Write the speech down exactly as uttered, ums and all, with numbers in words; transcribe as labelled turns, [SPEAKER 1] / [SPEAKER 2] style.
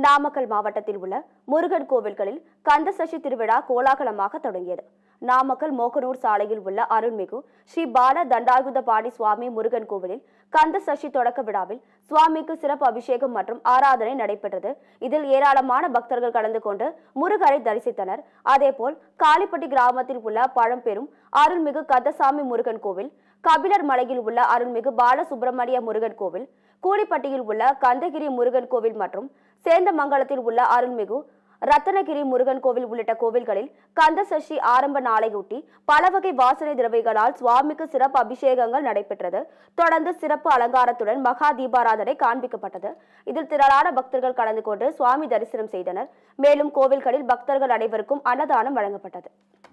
[SPEAKER 1] நாமக்கல் மாவட்டத்தில் உள்ள முருகன் கோவில்களில் கந்தசஷ்டி திருவிழா கோலாகலமாக தொடங்கியது. நாமக்கல் மோகனூர் சாலையில் உள்ள அருள்மிகு ஸ்ரீ பால தண்டாயுதபாணி சுவாமி முருகன் கோவிலில் கந்தசஷ்டி தொடக்க விழாவில் சுவாமிக்கு சிறப்பு அபிஷேகம் மற்றும் ஆராதனை நடைபெற்றது. இதில் ஏராளமான பக்தர்கள் கலந்து கொண்டு முருகரை தரிசித்தனர். அதேபோல் காளிப்பட்டி கிராமத்தில் உள்ள பழம்பெரும் அருள்மிகு கந்தசாமி முருகன் கோவில், கபிலர் மலையில் உள்ள அருள்மிகு பாலசுப்பிரமணிய முருகன் கோவில், கூலிப்பட்டியில் உள்ள கந்தகிரி முருகன் கோவில் மற்றும் சேந்தமங்கலத்தில் உள்ள அருள்மிகு ரத்தனகிரி முருகன் கோவில் உள்ளிட்ட கோவில்களில் கந்தசஷ்டி ஆரம்ப நாளையொட்டி பல வகை வாசனை திரவியங்களால் சுவாமிக்கு சிறப்பு அபிஷேகங்கள் நடைபெற்றது. தொடர்ந்து சிறப்பு அலங்காரத்துடன் மகா தீபாராதனை காண்பிக்கப்பட்டது. இதில் திரளான பக்தர்கள் கலந்து கொண்டு சுவாமி தரிசனம் செய்தனர். மேலும் கோவில்களில் பக்தர்கள் அனைவருக்கும் அன்னதானம் வழங்கப்பட்டது.